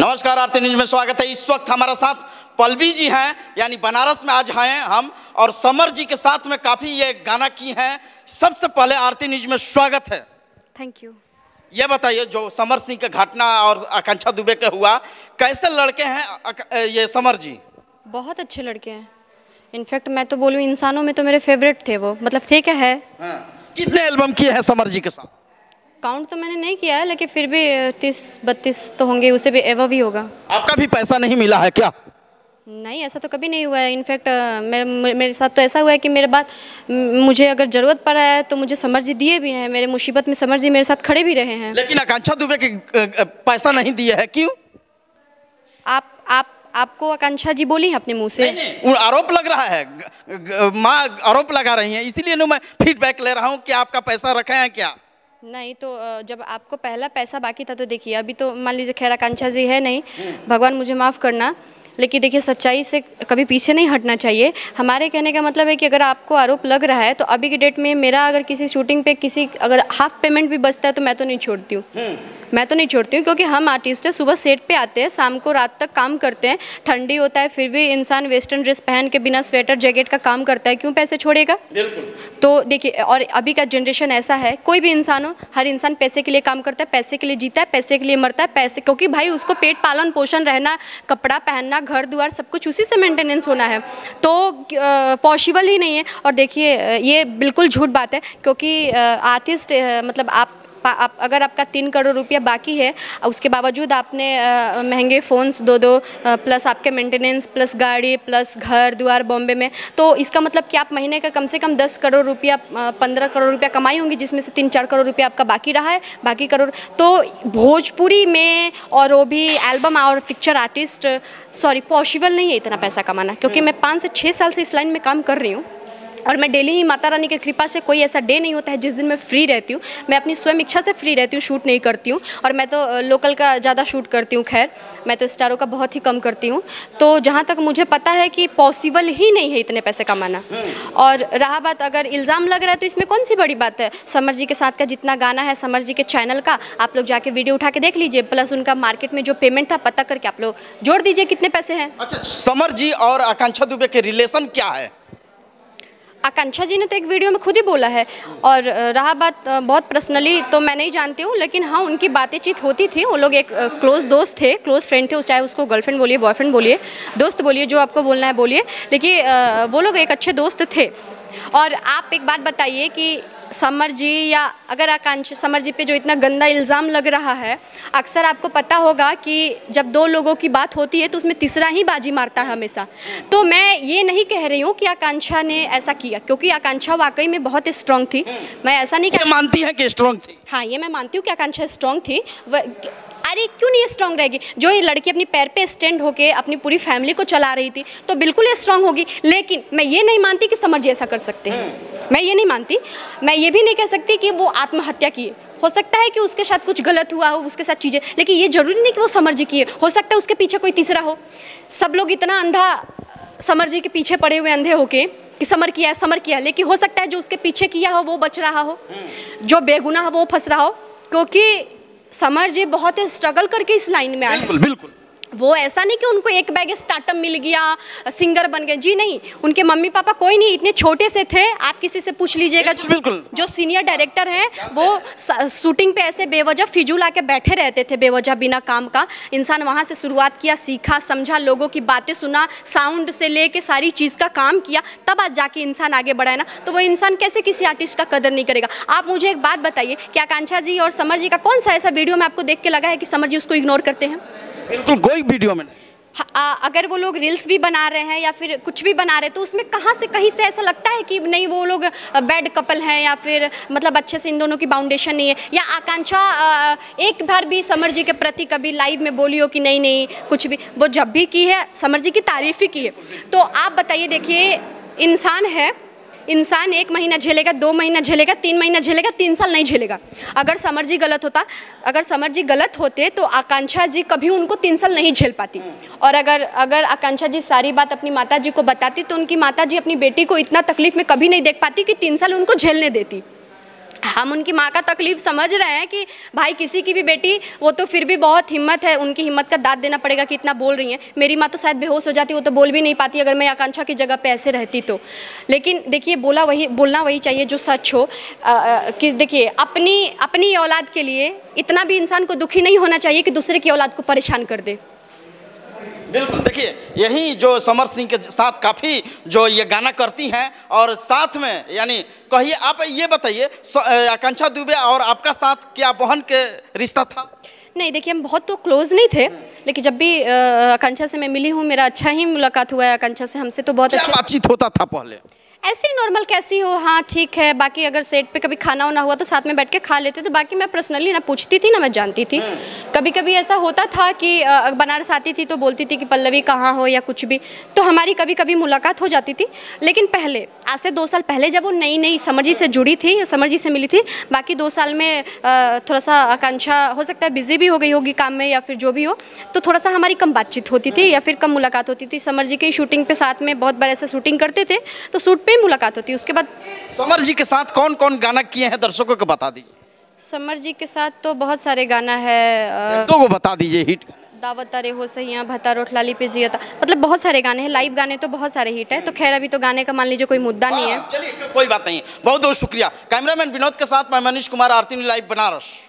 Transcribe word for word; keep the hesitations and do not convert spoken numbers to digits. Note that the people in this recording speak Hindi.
नमस्कार, आरती न्यूज में स्वागत है। इस वक्त हमारे साथ पल्लवी जी हैं, यानी बनारस में आज हैं हम, और समर जी के साथ में काफ़ी ये गाना की हैं। सबसे पहले आरती न्यूज में स्वागत है। Thank you. ये बताइए, जो समर सिंह का घटना और आकांक्षा दुबे का हुआ, कैसे लड़के हैं ये समर जी? बहुत अच्छे लड़के हैं। इनफैक्ट मैं तो बोलूँ इंसानों में तो मेरे फेवरेट थे वो, मतलब थे क्या है। हाँ। कितने एल्बम किए हैं समर जी के साथ? काउंट तो मैंने नहीं किया है, लेकिन फिर भी तीस बत्तीस तो होंगे, उससे भी एवं भी होगा। आपका भी पैसा नहीं मिला है क्या? नहीं, ऐसा तो कभी नहीं हुआ है। इनफैक्ट मेरे मेरे साथ तो ऐसा हुआ है कि मेरे बाद मुझे अगर ज़रूरत पड़ा है तो मुझे समर जी दिए भी हैं। मेरे मुसीबत में समर जी मेरे साथ खड़े भी रहे हैं। लेकिन आकांक्षा दुबे के पैसा नहीं दिया है, क्यों? आप आप आपको आकांक्षा जी बोली है अपने मुंह से? नहीं, नहीं, आरोप लग रहा है, माँ आरोप लगा रही हैं, इसीलिए मैं फीडबैक ले रहा हूँ कि आपका पैसा रखे हैं क्या? नहीं, तो जब आपको पहला पैसा बाकी था तो देखिए, अभी तो मान लीजिए खैर आकांक्षा जी है नहीं, भगवान मुझे माफ़ करना, लेकिन देखिए सच्चाई से कभी पीछे नहीं हटना चाहिए। हमारे कहने का मतलब है कि अगर आपको आरोप लग रहा है तो अभी की डेट में मेरा अगर किसी शूटिंग पे किसी अगर हाफ पेमेंट भी बचता है तो मैं तो नहीं छोड़ती हूँ। मैं तो नहीं छोड़ती हूँ, क्योंकि हम आर्टिस्ट हैं, सुबह सेट पे आते हैं, शाम को रात तक काम करते हैं, ठंडी होता है फिर भी इंसान वेस्टर्न ड्रेस पहन के बिना स्वेटर जैकेट का काम करता है, क्यों पैसे छोड़ेगा? बिल्कुल। तो देखिए, और अभी का जनरेशन ऐसा है, कोई भी इंसान हो, हर इंसान पैसे के लिए काम करता है, पैसे के लिए जीता है, पैसे के लिए मरता है, पैसे, क्योंकि भाई उसको पेट पालन पोषण, रहना, कपड़ा पहनना, घर द्वार सब कुछ उसी से मेंटेनेंस होना है, तो पॉसिबल ही नहीं है। और देखिए ये बिल्कुल झूठ बात है, क्योंकि आर्टिस्ट मतलब आप आप अगर आपका तीन करोड़ रुपया बाकी है, उसके बावजूद आपने आ, महंगे फ़ोन्स दो दो आ, प्लस आपके मेंटेनेंस प्लस गाड़ी प्लस घर द्वार बॉम्बे में, तो इसका मतलब कि आप महीने का कम से कम दस करोड़ रुपया पंद्रह करोड़ रुपया कमाई होंगी, जिसमें से तीन चार करोड़ रुपया आपका बाकी रहा है। बाकी करोड़ तो भोजपुरी में, और वो भी एल्बम और पिक्चर आर्टिस्ट, सॉरी पॉसिबल नहीं है इतना पैसा कमाना, क्योंकि मैं पाँच से छः साल से इस लाइन में काम कर रही हूँ, और मैं डेली ही माता रानी की कृपा से कोई ऐसा डे नहीं होता है जिस दिन मैं फ्री रहती हूँ। मैं अपनी स्वयं इच्छा से फ्री रहती हूँ, शूट नहीं करती हूँ, और मैं तो लोकल का ज़्यादा शूट करती हूँ, खैर मैं तो स्टारों का बहुत ही कम करती हूँ। तो जहाँ तक मुझे पता है कि पॉसिबल ही नहीं है इतने पैसे कमाना। और रहा बात अगर इल्ज़ाम लग रहा है तो इसमें कौन सी बड़ी बात है? समर जी के साथ का जितना गाना है समर जी के चैनल का, आप लोग जाके वीडियो उठा के देख लीजिए, प्लस उनका मार्केट में जो पेमेंट था पता करके आप लोग जोड़ दीजिए कितने पैसे हैं। अच्छा, समर जी और आकांक्षा दुबे के रिलेशन क्या है? आकांक्षा जी ने तो एक वीडियो में खुद ही बोला है, और रहा बात बहुत पर्सनली तो मैं नहीं जानती हूँ, लेकिन हाँ उनकी बातचीत होती थी। वो लोग एक क्लोज दोस्त थे, क्लोज फ्रेंड थे, चाहे उसको गर्लफ्रेंड बोलिए, बॉयफ्रेंड बोलिए, दोस्त बोलिए, जो आपको बोलना है बोलिए, लेकिन वो लोग एक अच्छे दोस्त थे। और आप एक बात बताइए कि समर जी या अगर आकांक्षा, समर जी पे जो इतना गंदा इल्ज़ाम लग रहा है, अक्सर आपको पता होगा कि जब दो लोगों की बात होती है तो उसमें तीसरा ही बाजी मारता है हमेशा। तो मैं ये नहीं कह रही हूँ कि आकांक्षा ने ऐसा किया, क्योंकि आकांक्षा वाकई में बहुत स्ट्रॉन्ग थी। मैं ऐसा नहीं कह मानती है कि स्ट्रॉन्ग थी? हाँ, ये मैं मानती हूँ कि आकांक्षा स्ट्रॉन्ग थी। अरे क्यों नहीं स्ट्रॉन्ग रहेगी? जो ये लड़की अपनी पैर पे स्टैंड होके अपनी पूरी फैमिली को चला रही थी तो बिल्कुल ये स्ट्रॉन्ग होगी। लेकिन मैं ये नहीं मानती कि समर जी ऐसा कर सकते हैं, मैं ये नहीं मानती। मैं ये भी नहीं कह सकती कि वो आत्महत्या किए। हो सकता है कि उसके साथ कुछ गलत हुआ हो, उसके साथ चीज़ें, लेकिन ये जरूरी नहीं कि वो समर जी किए। हो सकता है उसके पीछे कोई तीसरा हो। सब लोग इतना अंधा समर जी के पीछे पड़े हुए अंधे होके कि समर किया है समर किया, लेकिन हो सकता है जो उसके पीछे किया हो वो बच रहा हो, जो बेगुनाह हो वो फंस रहा हो, क्योंकि समर जी बहुत स्ट्रगल करके इस लाइन में आए। बिल्कुल बिल्कुल। वो ऐसा नहीं कि उनको एक बैग स्टार्टअप मिल गया, सिंगर बन गए, जी नहीं। उनके मम्मी पापा कोई नहीं, इतने छोटे से थे। आप किसी से पूछ लीजिएगा, जो, जो सीनियर डायरेक्टर हैं वो शूटिंग पे ऐसे बेवजह फिजूल आके बैठे रहते थे, बेवजह बिना काम का। इंसान वहाँ से शुरुआत किया, सीखा, समझा, लोगों की बातें सुना, साउंड से लेके सारी चीज़ का काम किया, तब आज जाके इंसान आगे बढ़ा है ना। तो वो इंसान कैसे किसी आर्टिस्ट का कदर नहीं करेगा? आप मुझे एक बात बताइए कि आकांक्षा जी और समर जी का कौन सा ऐसा वीडियो में आपको देख के लगा है कि समर जी उसको इग्नोर करते हैं? बिल्कुल कोई वीडियो में नहीं। आ, अगर वो लोग रील्स भी बना रहे हैं या फिर कुछ भी बना रहे हैं तो उसमें कहाँ से कहीं से ऐसा लगता है कि नहीं वो लोग बैड कपल हैं, या फिर मतलब अच्छे से इन दोनों की बाउंडेशन नहीं है? या आकांक्षा एक बार भी समर जी के प्रति कभी लाइव में बोली हो कि नहीं नहीं कुछ भी? वो जब भी की है समर जी की तारीफ ही की है। तो आप बताइए, देखिए इंसान है, इंसान एक महीना झेलेगा, दो महीना झेलेगा, तीन महीना झेलेगा, तीन साल नहीं झेलेगा। अगर समर जी गलत होता अगर समर जी गलत होते तो आकांक्षा जी कभी उनको तीन साल नहीं झेल पाती। और अगर अगर आकांक्षा जी सारी बात अपनी माता जी को बताती तो उनकी माता जी अपनी बेटी को इतना तकलीफ में कभी नहीं देख पाती कि तीन साल उनको झेलने देती। हम उनकी माँ का तकलीफ समझ रहे हैं कि भाई किसी की भी बेटी, वो तो फिर भी बहुत हिम्मत है, उनकी हिम्मत का दाद देना पड़ेगा कि इतना बोल रही हैं। मेरी माँ तो शायद बेहोश हो जाती, वो तो बोल भी नहीं पाती अगर मैं आकांक्षा की जगह पे ऐसे रहती तो। लेकिन देखिए, बोला वही बोलना वही चाहिए जो सच हो। आ, आ, कि देखिए, अपनी अपनी औलाद के लिए इतना भी इंसान को दुखी नहीं होना चाहिए कि दूसरे की औलाद को परेशान कर दे। बिल्कुल, देखिए यही जो समर सिंह के साथ काफ़ी जो ये गाना करती हैं, और साथ में यानी कहिए आप ये बताइए, आकांक्षा दुबे और आपका साथ क्या बहन के रिश्ता था? नहीं, देखिए हम बहुत तो क्लोज नहीं थे, लेकिन जब भी आकांक्षा से मैं मिली हूँ, मेरा अच्छा ही मुलाकात हुआ है आकांक्षा से, हमसे तो बहुत अच्छा बातचीत होता था पहले। ऐसे ही नॉर्मल कैसी हो, हाँ ठीक है। बाकी अगर सेट पे कभी खाना वाना हुआ तो साथ में बैठ के खा लेते थे। बाकी मैं पर्सनली ना पूछती थी ना मैं जानती थी। कभी कभी ऐसा होता था कि बनारस आती थी तो बोलती थी कि पल्लवी कहाँ हो या कुछ भी, तो हमारी कभी कभी मुलाकात हो जाती थी। लेकिन पहले, आज से दो साल पहले जब वो नई नई समर जी से जुड़ी थी, समर जी से मिली थी, बाकी दो साल में थोड़ा सा आकांक्षा हो सकता है बिजी भी हो गई होगी काम में या फिर जो भी हो, तो थोड़ा सा हमारी कम बातचीत होती थी या फिर कम मुलाकात होती थी। समर जी की शूटिंग पे साथ में बहुत बार ऐसे शूटिंग करते थे तो शूट पे मुलाकात होती है। उसके बाद समर जी के साथ कौन कौन गाना किए हैं दर्शकों को बता दीजिए। समर जी के साथ तो बहुत सारे गाना है, दो को बता दीजिए हिट। दावत तारे हो सैया, भता रोट लाली पे जियता, मतलब बहुत सारे गाने हैं। लाइव गाने तो बहुत सारे हिट है, तो खैर अभी तो गाने का मान लीजिए कोई मुद्दा नहीं है। चलिए कोई बात नहीं, बहुत बहुत शुक्रिया। कैमरामैन विनोद के साथ मैं मनीष कुमार, आरती लाइव बनारस।